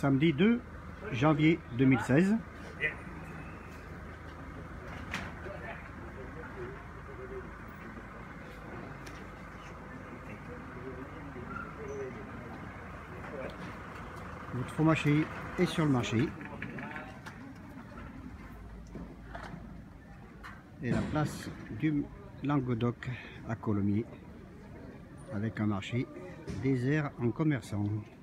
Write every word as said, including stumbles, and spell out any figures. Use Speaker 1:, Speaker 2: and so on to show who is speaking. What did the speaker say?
Speaker 1: samedi deux janvier deux mille seize. Votre fromagerie est sur le marché. Et la place du Languedoc à Colomiers, avec un marché désert en commerçants.